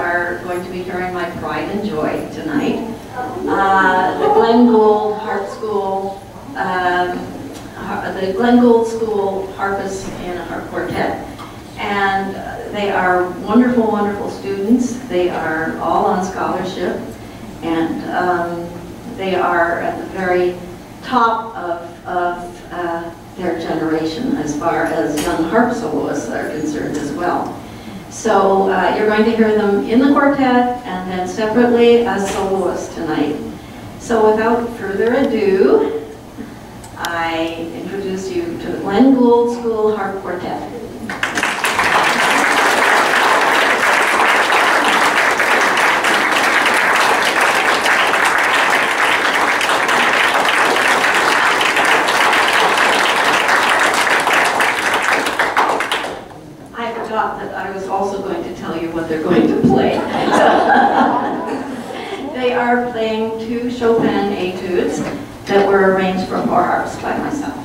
are going to be hearing my pride and joy tonight. The Glenn Gould Harp School, the Glenn Gould School Harpists in a Harp Quartet. And they are wonderful, wonderful students. They are all on scholarship, and they are at the very top of their generation as far as young harp soloists are concerned as well. So you're going to hear them in the quartet and then separately as soloists tonight. So without further ado, I introduce you to the Glenn Gould School Harp Quartet. That I was also going to tell you what they're going to play. They are playing 2 Chopin etudes that were arranged for 4 harps by myself.